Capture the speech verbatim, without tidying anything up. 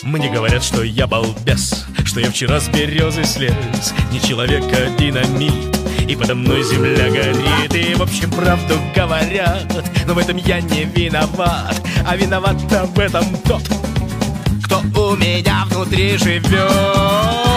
Мне говорят, что я балбес, что я вчера с березы слез. Не человек, а динамит, и подо мной земля горит. И в общем правду говорят, но в этом я не виноват. А виноват-то в этом тот, кто у меня внутри живет.